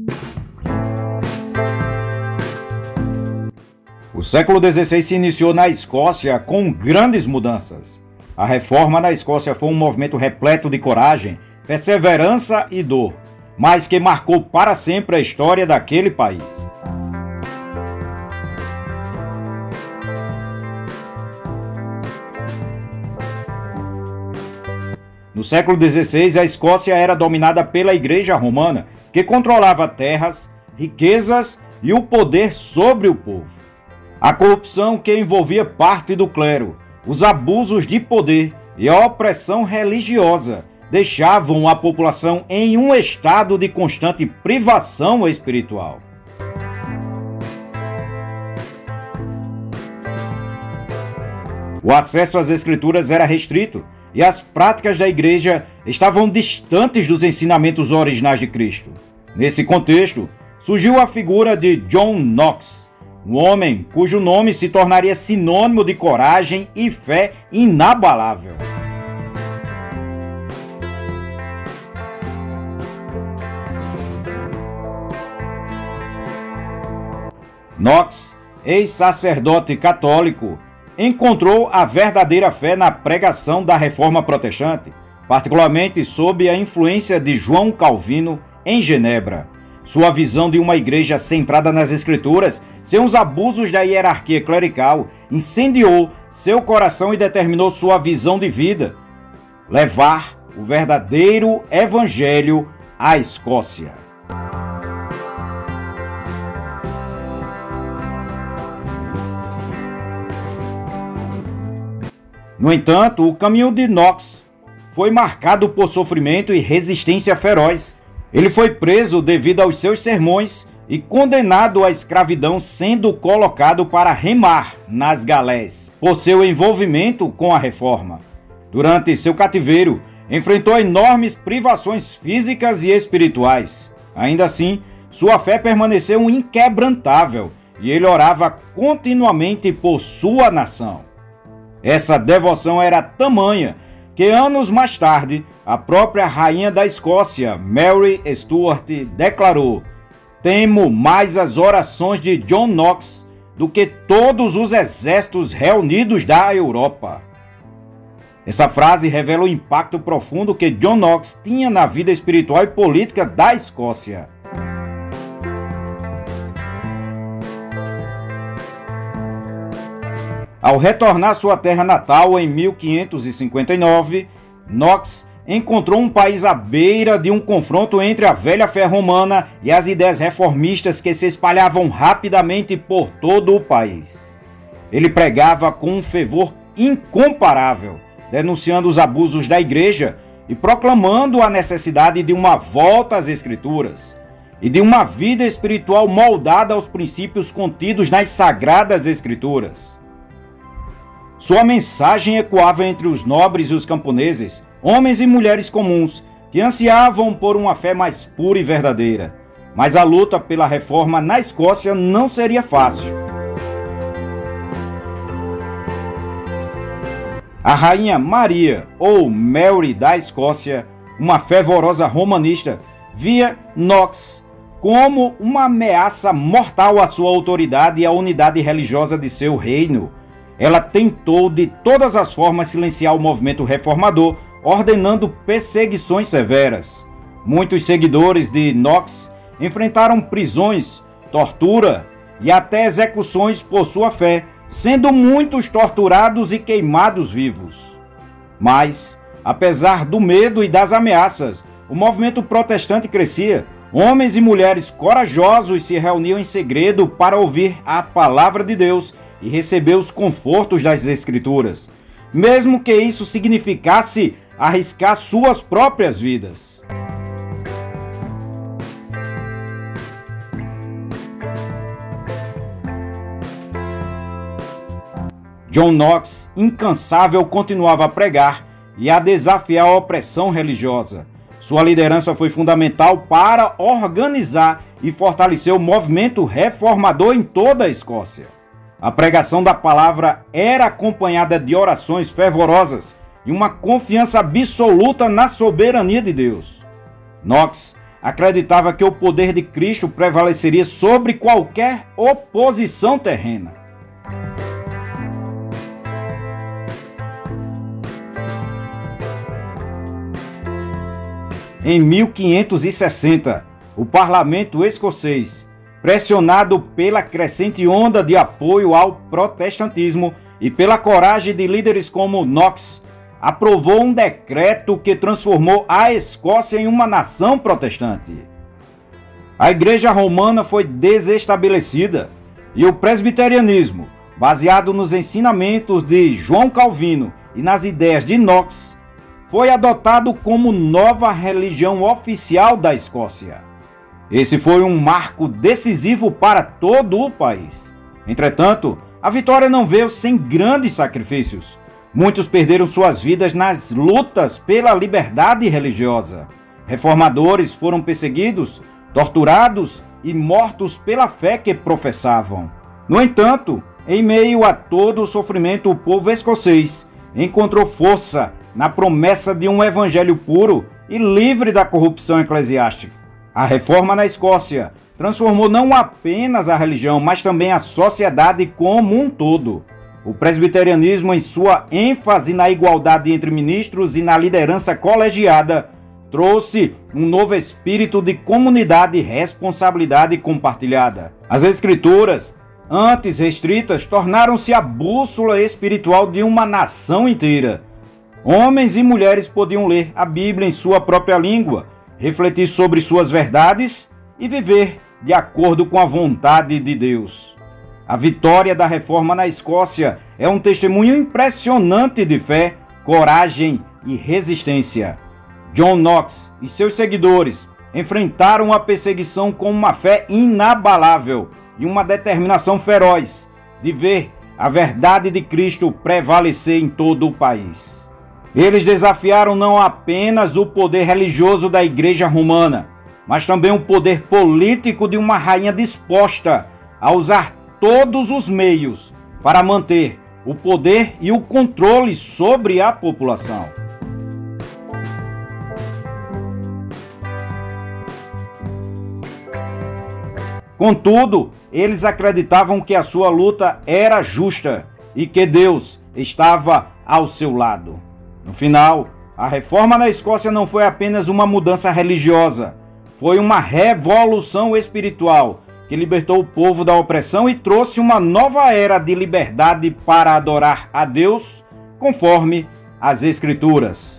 O século XVI se iniciou na Escócia com grandes mudanças. A reforma na Escócia foi um movimento repleto de coragem, perseverança e dor, mas que marcou para sempre a história daquele país. No século XVI, a Escócia era dominada pela Igreja Romana, que controlava terras, riquezas e o poder sobre o povo. A corrupção que envolvia parte do clero, os abusos de poder e a opressão religiosa deixavam a população em um estado de constante privação espiritual. O acesso às Escrituras era restrito e as práticas da igreja estavam distantes dos ensinamentos originais de Cristo. Nesse contexto, surgiu a figura de John Knox, um homem cujo nome se tornaria sinônimo de coragem e fé inabalável. Knox, ex-sacerdote católico, encontrou a verdadeira fé na pregação da Reforma Protestante, particularmente sob a influência de João Calvino em Genebra. Sua visão de uma igreja centrada nas Escrituras, sem os abusos da hierarquia clerical, incendiou seu coração e determinou sua visão de vida: levar o verdadeiro evangelho à Escócia. No entanto, o caminho de Knox foi marcado por sofrimento e resistência feroz. Ele foi preso devido aos seus sermões e condenado à escravidão, sendo colocado para remar nas galés por seu envolvimento com a reforma. Durante seu cativeiro, enfrentou enormes privações físicas e espirituais. Ainda assim, sua fé permaneceu inquebrantável e ele orava continuamente por sua nação. Essa devoção era tamanha que anos mais tarde, a própria rainha da Escócia, Mary Stuart, declarou: "Temo mais as orações de John Knox do que todos os exércitos reunidos da Europa." Essa frase revela o impacto profundo que John Knox tinha na vida espiritual e política da Escócia. Ao retornar à sua terra natal em 1559, Knox encontrou um país à beira de um confronto entre a velha fé romana e as ideias reformistas que se espalhavam rapidamente por todo o país. Ele pregava com um fervor incomparável, denunciando os abusos da igreja e proclamando a necessidade de uma volta às Escrituras e de uma vida espiritual moldada aos princípios contidos nas Sagradas Escrituras. Sua mensagem ecoava entre os nobres e os camponeses, homens e mulheres comuns, que ansiavam por uma fé mais pura e verdadeira. Mas a luta pela reforma na Escócia não seria fácil. A rainha Maria, ou Mary da Escócia, uma fervorosa romanista, via Knox como uma ameaça mortal à sua autoridade e à unidade religiosa de seu reino. Ela tentou de todas as formas silenciar o movimento reformador, ordenando perseguições severas. Muitos seguidores de Knox enfrentaram prisões, tortura e até execuções por sua fé, sendo muitos torturados e queimados vivos. Mas, apesar do medo e das ameaças, o movimento protestante crescia. Homens e mulheres corajosos se reuniam em segredo para ouvir a palavra de Deus e receber os confortos das Escrituras, mesmo que isso significasse arriscar suas próprias vidas. John Knox, incansável, continuava a pregar e a desafiar a opressão religiosa. Sua liderança foi fundamental para organizar e fortalecer o movimento reformador em toda a Escócia. A pregação da palavra era acompanhada de orações fervorosas e uma confiança absoluta na soberania de Deus. Knox acreditava que o poder de Cristo prevaleceria sobre qualquer oposição terrena. Em 1560, o parlamento escocês, pressionado pela crescente onda de apoio ao protestantismo e pela coragem de líderes como Knox, aprovou um decreto que transformou a Escócia em uma nação protestante. A Igreja Romana foi desestabelecida e o presbiterianismo, baseado nos ensinamentos de João Calvino e nas ideias de Knox, foi adotado como nova religião oficial da Escócia. Esse foi um marco decisivo para todo o país. Entretanto, a vitória não veio sem grandes sacrifícios. Muitos perderam suas vidas nas lutas pela liberdade religiosa. Reformadores foram perseguidos, torturados e mortos pela fé que professavam. No entanto, em meio a todo o sofrimento, o povo escocês encontrou força na promessa de um evangelho puro e livre da corrupção eclesiástica. A reforma na Escócia transformou não apenas a religião, mas também a sociedade como um todo. O presbiterianismo, em sua ênfase na igualdade entre ministros e na liderança colegiada, trouxe um novo espírito de comunidade e responsabilidade compartilhada. As Escrituras, antes restritas, tornaram-se a bússola espiritual de uma nação inteira. Homens e mulheres podiam ler a Bíblia em sua própria língua, refletir sobre suas verdades e viver de acordo com a vontade de Deus. A vitória da reforma na Escócia é um testemunho impressionante de fé, coragem e resistência. John Knox e seus seguidores enfrentaram a perseguição com uma fé inabalável e uma determinação feroz de ver a verdade de Cristo prevalecer em todo o país. Eles desafiaram não apenas o poder religioso da Igreja Romana, mas também o poder político de uma rainha disposta a usar todos os meios para manter o poder e o controle sobre a população. Contudo, eles acreditavam que a sua luta era justa e que Deus estava ao seu lado. No final, a reforma na Escócia não foi apenas uma mudança religiosa, foi uma revolução espiritual que libertou o povo da opressão e trouxe uma nova era de liberdade para adorar a Deus conforme as Escrituras.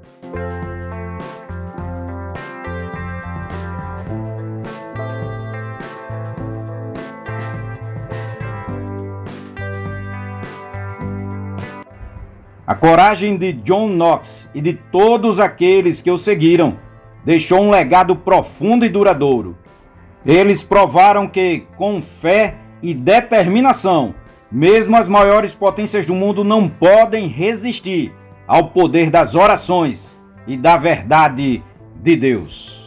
A coragem de John Knox e de todos aqueles que o seguiram deixou um legado profundo e duradouro. Eles provaram que, com fé e determinação, mesmo as maiores potências do mundo não podem resistir ao poder das orações e da verdade de Deus.